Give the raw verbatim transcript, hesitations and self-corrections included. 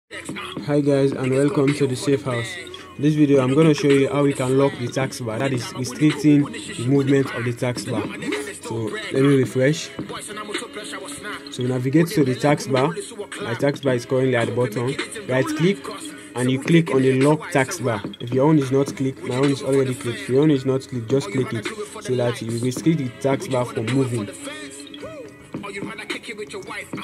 Hi guys, and welcome to the safe house. In this video I'm going to show you how we can lock the taskbar, that is restricting the movement of the taskbar. So let me refresh. So navigate to the taskbar. My taskbar is currently at the bottom. Right click and you click on the lock taskbar. If your own is not clicked, my own is already clicked. If your own is not clicked, just click it so that you restrict the taskbar from moving.